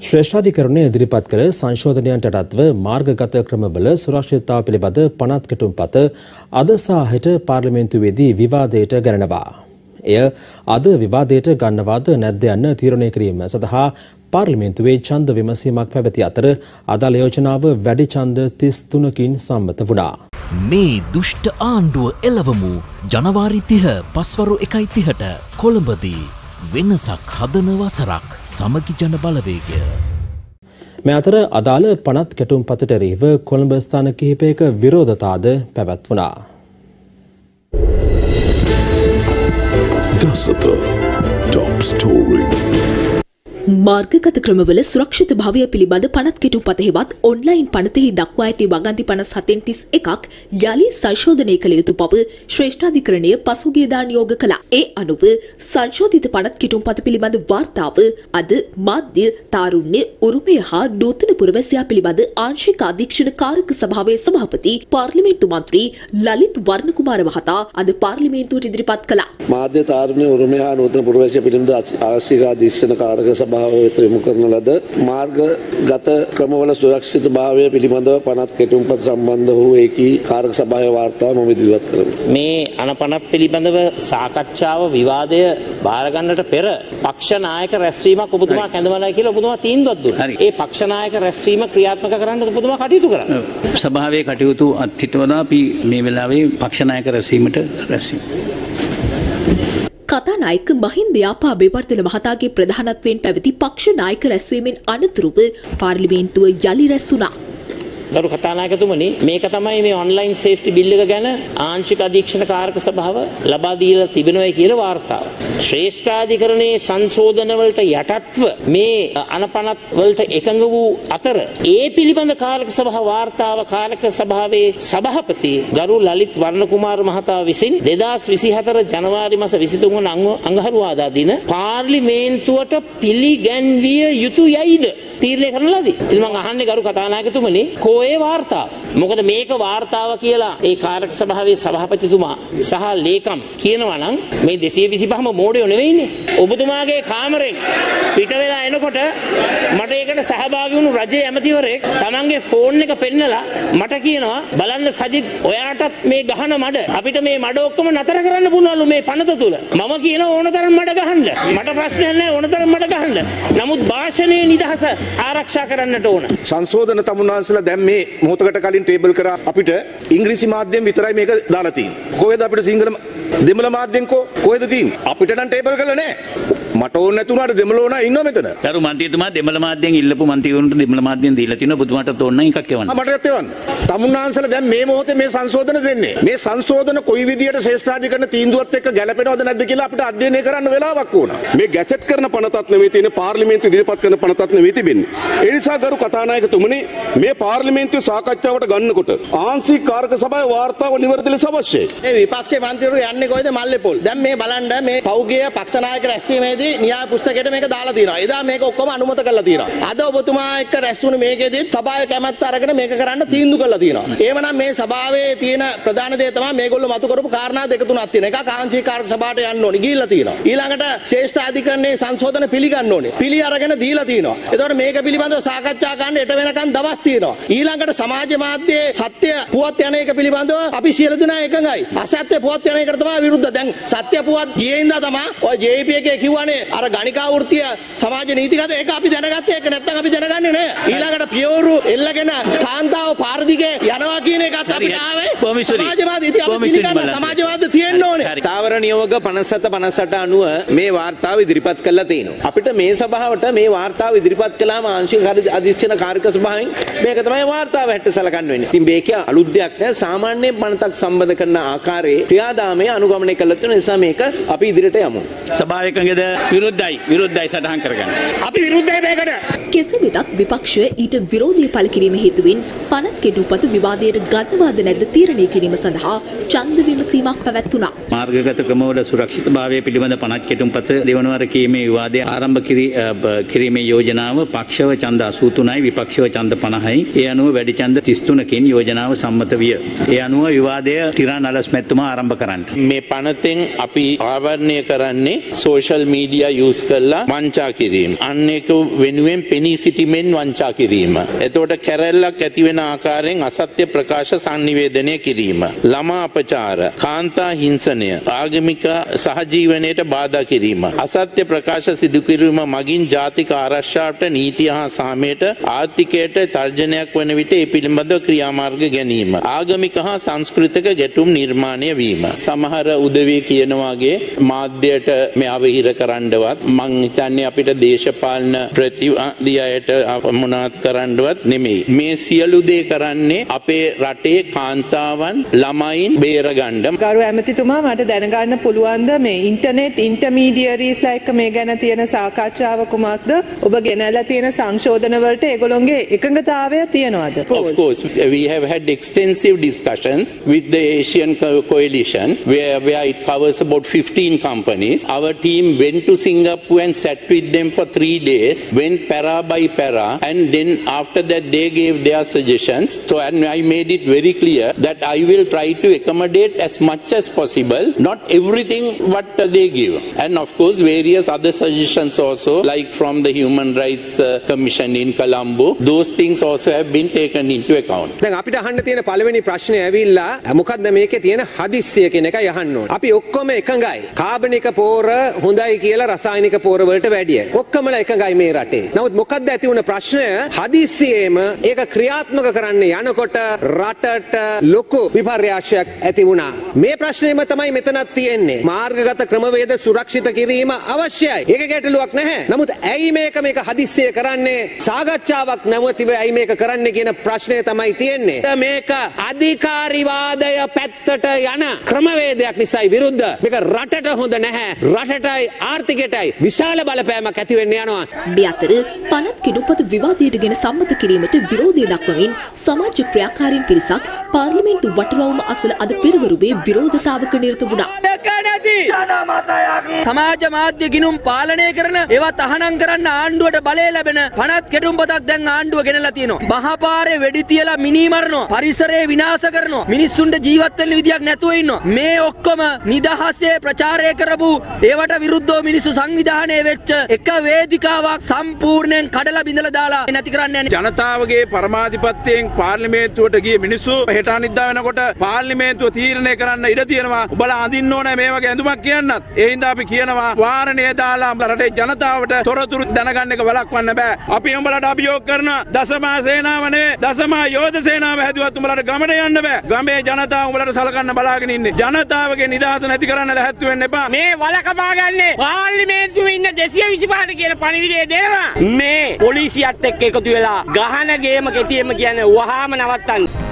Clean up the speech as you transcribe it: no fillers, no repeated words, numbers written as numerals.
ශ්‍රේෂ්ඨාධිකරණය ඉදිරිපත් කළ සංශෝධනයන්ට අටත්ව මාර්ගගත ක්‍රමවල සුරක්ෂිතතාව පිළිබඳ පනත් කෙටුම්පත අද සහ හෙට පාර්ලිමේන්තුවේදී විවාදයට ගැනෙනවා. එය අද විවාදයට ගන්නවාද නැද්ද යන්න තීරණය කිරීම සඳහා පාර්ලිමේන්තුවේ ඡන්ද විමසීමක් පැවති අතර අදාළ යෝජනාව වැඩි ඡන්ද 33කින් සම්මත වුණා. මේ දුෂ්ට ආණ්ඩුව එළවමු ජනවාරි 30 පස්වරු 1:30ට කොළඹදී වෙනසක් හදන වසරක් සමගි ජන බලවේගය. මේ අතර අදාළ පනත් කෙටුම්පතට එරෙහිව කොළඹ ස්ථාන කිහිපයක විරෝධතාද පැවැත්වුණා. දසත ටොප් ස්ටෝරි. මාර්ගගත ක්‍රමවල සුරක්ෂිත භාවය පිළිබඳ පනත් කෙටුම්පත හෙවත් ඔන්ලයින් පනතෙහි දක්වා ඇති වගන්ති 57න් 31ක් යලි සංශෝධනය කළ යුතු බව ශ්‍රේෂ්ඨාධිකරණය පසුගියදා නියෝග කළා. ඒ අනුව සංශෝධිත පනත් කෙටුම්පත පිළිබඳ වාර්තාව අද මාධ්‍ය තාරුණ්‍ය උරුමය හා නූතන පුරවැසියා පිළිබඳ ආංශික අධීක්ෂණ කාරක සභාවේ සභාපති පාර්ලිමේන්තු මන්ත්‍රී ලලිත් වර්ණකුමාර මහතා අද පාර්ලිමේන්තුවට ඉදිරිපත් කළා. මාධ්‍ය තාරුණ්‍ය උරුමය හා නූතන පුරවැසියා පිළිබඳ ආංශික අධීක්ෂණ කාරක සභාව වෙත යොමු කරන ලද මාර්ගගත ක්‍රමවල සුරක්ෂිත භාවය පිළිබඳව පනත් කෙටුම්පත සම්බන්ධ වූ ඒකී කාරක සභාවේ වාර්තාව මම ඉදිරිපත් කරමි. මේ අනපනත් පිළිබඳව සාකච්ඡාව විවාදය බාර ගන්නට පෙර පක්ෂ නායක රැස්වීමක් ඔබතුමා කැඳවලා කියලා ඔබතුමා තීන්දුවක් දුන්නා. ඒ පක්ෂ නායක රැස්වීම ක්‍රියාත්මක කරන්න ඔබතුමා කටයුතු කරා. සභාවේ කටයුතු අත්හිටවලා අපි මේ වෙලාවේ පක්ෂ නායක රැස්වීමට රැස්වීම. කතානායක මහින්ද යාපා අබේවර්ධන මහතාගේ ප්‍රධානත්වයෙන් පැවති පක්ෂ නායක රැස්වීමෙන් අනතුරුව පාර්ලිමේන්තුව යලි රැස් වුණා. ගරු කතානායකතුමනි, මේක තමයි මේ ඔන්ලයින් සේෆ්ටි බිල් එක ගැන ආංශික අධීක්ෂණ කාරක සභාව ලබා දීලා තිබෙනවා කියන වාර්තාව. ශ්‍රේෂ්ඨාධිකරණයේ සංශෝධන වලට යටත්ව මේ අනපනත් වලට එකඟ වූ අතර ඒ පිළිබඳ කාරක සභාව වාර්තාව කාරක සභාවේ සභාපති ගරු ලලිත් වර්ණකුමාර මහතා විසින් 2024 ජනවාරි මාස 23 වන අඟහරුවාදා දින පාර්ලිමේන්තුවට පිළිගැන්විය යුතු යයිද තීරණය කරන ලදී. ඉතින් මම අහන්නේ ගරු කතානායකතුමනි, කෝයේ වාර්තාව? මොකද මේක වාර්තාව කියලා ඒ කාරක සභාවේ සභාපතිතුමා සහ ලේකම් කියනවා නම් මේ 225ම මෝඩයෝ නෙවෙයිනේ. ඔබතුමාගේ කාමරෙන් පිට වෙලා එනකොට මට ඒකට සහභාගී වුණු රජයේ ඇමතිවරයෙක් තමන්ගේ ෆෝන් එක පෙන්නලා මට කියනවා බලන්න සජිත් ඔයාටත් මේ ගහන මඩ අපිට මේ මඩ ඔක්කොම නතර කරන්න පුළුවන්ලු මේ පනත තුල. මම කියන ඕනතරම් මඩ ගහන්න. මට ප්‍රශ්නයක් නැහැ ඕනතරම් මඩ ගහන්න. නමුත් භාෂණයේ නිදහස ආරක්ෂා කරන්නට ඕන. සංශෝධන තමුන්වහන්සේලා දැන් මේ මොහොතකට කලින් ටේබල් කරා අපිට ඉංග්‍රීසි මාධ්‍යයෙන් විතරයි මේක දාලා තියෙන්නේ. කොහෙද අපිට සිංහල දෙමළ මාධ්‍යෙන් කොහෙද තියෙන්නේ? අපිට නම් ටේබල් කරලා නැහැ. මට ඕන නැතුණාට දෙමළ ඕනා ඉන්නවා මෙතන. ගරු මන්ත්‍රීතුමා දෙමළ මාධ්‍යයෙන් ඉල්ලපු මන්ත්‍රීවරුන්ට දෙමළ මාධ්‍යයෙන් දීලා තිනවා ඔබතුමාට ඕන නම් එකක් එවන්න. මටත් එවන්න. තමුන්වහන්සේලා දැන් මේ මොහොතේ මේ සංශෝධන දෙන්නේ. මේ සංශෝධන කොයි විදියට ශ්‍රේෂ්ඨාධිකරණ තීන්දුවත් එක්ක ගැලපෙනවද නැද්ද කියලා අපිට අධ්‍යයනය කරන්න වෙලාවක් ඕන. මේ ගැසට් කරන පනතත් නෙවෙයි තියෙන්නේ පාර්ලිමේන්තුව ඉදිරිපත් කරන පනතත් නෙවෙයි තිබෙන්නේ. ඒ නිසා ගරු කතානායකතුමනි මේ පාර්ලිමේන්තුවේ සාකච්ඡාවට ගන්නකොට ආංශික කාරක සභාවේ වාර්තාව නිවැරදි ලෙස අවශ්‍යයි. මේ විපක්ෂයේ මන්ත්‍රීවරු යන්නේ කොහෙද මල්ලේපොල්. දැන් මේ බලන්න මේ පෞගිය පක්ෂ නායක රැස්වීමේදී න්‍යාය පුස්තකයට මේක දාලා තියෙනවා. එදා මේක ඔක්කොම අනුමත කරලා තියෙනවා. අද ඔබතුමා එක්ක රැස් වුණු මේකෙදිත් සභාවේ කැමැත්ත අරගෙන මේක කරන්න තීන්දුව කරලා තියෙනවා. එහෙමනම් මේ සභාවේ තියෙන ප්‍රධාන දේ තමයි මේගොල්ලෝ මතු කරපු කාරණා දෙක තුනක් තියෙන. එකක් ආංශික කාරක සභාවට යන්න ඕනේ. ගිහිල්ලා තියෙනවා. ඊළඟට ශ්‍රේෂ්ඨාධිකරණයේ සංශෝධන පිළිගන්න ඕනේ. පිළි අරගෙන දීලා තියෙනවා. එතකොට මේක පිළිබඳව සාකච්ඡා කරන්න එට වෙනකන් දවස් තියෙනවා. ඊළඟට සමාජ මාධ්‍යයේ සත්‍ය පුවත් යන එක පිළිබඳව අපි සියලු දෙනා එකඟයි. අසත්‍ය පුවත් යන එකට තමයි විරුද්ධ. දැන් සත්‍ය පුවත් ගියේ ඉඳලා තමයි ඔය JP එකේ කිව්වනේ අර ගණිකා වෘත්තිය සමාජ නීතිගත ඒක අපි දැනගත්තේ ඒක නැත්තම් අපි දැනගන්නේ නැහැ. ඊළඟට පියවරු එල්ලගෙන කාන්තාව පාර දිගේ යනවා කියන එකත් අපිට ආවේ සමාජවාදී. ඉතින් අපි පිළිගන්න සමාජවාද තියෙන්න ඕනේ. තාවර නියෝග 57 අනුව මේ වාර්තාව ඉදිරිපත් කළා තියෙනවා. අපිට මේ සභාවට මේ වාර්තාව ඉදිරිපත් කළාම ආංශික අධීක්ෂණ කාරක සභාවෙන් මේක තමයි වාර්තාව හැට සලකන්න වෙන්නේ. ඉතින් මේක අලුත් දෙයක් නෑ. සාමාන්‍ය පනතක් සම්බන්ධ කරන ආකාරයේ ක්‍රියාදාමය අනුගමනය කළා තියෙන නිසා මේක අපි ඉදිරියට යමු. සභාව එකඟද? විරුද්ධයි සටහන් කරගන්න. අපි විරුද්ධයි මේකට. කෙසේ වෙතත් විපක්ෂය ඊට විරෝධය පළ කිරීම හේතුවෙන් පනත් කෙටුම්පත විවාදයට ගන්නවාද නැද්ද තීරණය කිරීම සඳහා ඡන්ද විමසීමක් පැවැත්වුණා. මාර්ගගත ක්‍රමවල සුරක්ෂිතභාවය පිළිබඳ පනත් කෙටුම්පත දෙවනවර කීමේ විවාදය ආරම්භ කිරීමේ යෝජනාව පක්ෂව ඡන්ද 83යි විපක්ෂව ඡන්ද 50යි. ඒ අනුව වැඩි ඡන්ද 33කින් යෝජනාව සම්මත විය. ඒ අනුව විවාදය ටිරාන් අලස්මැතිතුමා ආරම්භ කරන්න. මේ පනතෙන් අපි ආවරණය කරන්නේ සෝෂල් මීඩියා යූස් කරලා වංචා කිරීම. අන්න ඒක වෙනුවෙන් පෙනී සිටීමෙන් වංචා කිරීම. එතකොට කැරැල්ලක් ඇති වෙන ආකාරයෙන් අසත්‍ය ප්‍රකාශ සංනිවේදනය කිරීම. ළමා අපචාර, කාන්තා හිංසනය, ආගමික සහජීවනයට බාධා කිරීම, අසත්‍ය ප්‍රකාශ සිදු කිරීම මගින් ජාතික ආරක්ෂාවට, නීතිය හා සාමයට, ආර්ථිකයට තර්ජනයක් වන විට ඒ පිළිබඳව ක්‍රියාමාර්ග ගැනීම, ආගමික හා සංස්කෘතික ගැටුම් නිර්මාණය වීම. සමහර උදවිය කියනවාගේ මාධ්‍යයට මේ අවහිර කරන්නවත් මං හිතන්නේ අපිට දේශපාලන ප්‍රතිවාදියායට මොනවත් කරන්නවත් නෙමෙයි. මේ සියලු දේ කරන්නේ අපේ රටේ කාන්තාවන් ළමයින් බේරගන්න. ගරු ඇමතිතුමා මට දැනගන්න පුළුවන්ද මේ ඉන්ටර්නෙට් ඉන්ටර්මීඩියරිස්ලා එක්ක මේ ගැන තියෙන සාකච්ඡාව කුමක්ද? ඔබ ගෙනල්ලා තියෙන සංශෝධන වලට ඒගොල්ලොන්ගේ එකඟතාවය තියනවද? Of course, we have had extensive discussions with the Asian Coalition where it covers about 15 companies. Our team went to Singapore and sat with them for 3 days, went para by para, and then after that they gave their suggestions. So and I made it very clear that I will try to accommodate as much as possible, not everything what they give. And of course various other suggestions also, like from the Human Rights Commission in Colombo, those things also have been taken into account. දැන් අපිට අහන්න තියෙන පළවෙනි ප්‍රශ්නේ ඇවිල්ලා මොකද්ද මේකේ තියෙන හදිස්සිය කියන එකයි අහන්න ඕනේ. අපි ඔක්කොම එකඟයි. කාබනික පෝර හොඳයි කියලා රසායනික පෝර වලට වැඩිය. ඔක්කොමලා එකඟයි මේ රටේ. නමුත් මොකද්ද ඇති වුණ ප්‍රශ්නය? හදිස්සියෙම ඒක ක්‍රියාත්මක කරන්න යනකොට රටට ලොකු විපර්යාසයක් ඇති වුණා. මේ ප්‍රශ්නේම තමයි මෙතනත් තියෙන්නේ. මාර්ගගත ක්‍රමවේද සුරක්ෂිත කිරීම අවශ්‍යයි. ඒක ගැටලුවක් නැහැ. නමුත් ඇයි මේක හදිස්සිය කරන්නේ? සාකච්ඡාවක් නැවතිව ඇයි මේක කරන්නේ කියන ප්‍රශ්නය තමයි තියෙන්නේ. මේක අධිකාරිවාදය පැත්තට යන ක්‍රමවේදයක් නිසායි විරුද්ධ. මේක රටට හොඳ නැහැ. රටටයි ආර්ථිකයටයි විශාල බලපෑමක් ඇති වෙන්න යනවා. මේ අතර පනත් කිඩුපත විවාදයට ගෙන සම්මත කිරීමට විරෝධය දක්වමින් සමාජ ක්‍රියාකාරීන් පිරිසක් පාර්ලිමේන්තු වටරවුම අසල අද පෙරවරුවේ විරෝධතාවක නිරත වුණා. සමාජ මාධ්‍ය ගිණුම් පාලනය කරන ඒවා තහනම් කරන්න ආණ්ඩුවට බලය ලැබෙන පනත් කෙටුම්පතක් දැන් ආණ්ඩුව ගෙනලා තියෙනවා. මහපාරේ වෙඩි තියලා මිනි මරනවා. පරිසරය විනාශ කරනවා. මිනිස්සුන්ට ජීවත් වෙන්න විදියක් නැතුව ඉන්නවා. මේ ඔක්කොම නිදහසේ ප්‍රචාරය කරපු ඒවට විරුද්ධව මිනිස්සු සංවිධානය වෙච්ච එක වේදිකාවක් සම්පූර්ණයෙන් කඩලා බිඳලා දාලා නැති කරන්න යන්නේ. ජනතාවගේ පරමාධිපත්‍යයෙන් පාර්ලිමේන්තුවට ගිය මිනිස්සු හෙට අනිද්දා වෙනකොට පාර්ලිමේන්තුව තීරණය කරන්න ඉඩ තියෙනවා. ඔබලා අඳින්න ඕනේ මේ වගේ ඇඳුමක් කියන්නත්. ඒ හින්දා අපි කියනවා වාරණය දාලා රටේ ජනතාවට තොරතුරු දැනගන්න එක වළක්වන්න බෑ. අපි උඹලට අභියෝග කරන දසමා සේනාව නෙවෙයි දසමා යෝධ සේනාව හැදුවත් උඹලට ගමන යන්න බෑ. ගමේ ජනතාව උඹලට සලකන්න බලාගෙන ඉන්නේ. ජනතාවගේ නිදහස නැති කරන්න ලැහැත්තු වෙන්න එපා. මේ වලකබා ගන්නේ පාර්ලිමේන්තුවේ ඉන්න 225 කියන පණිවිඩය දෙනවා. මේ පොලිසියත් එක්ක එකතු වෙලා ගහන ගේම කෙටියෙම කියන්නේ වහාම නවත්තන්න.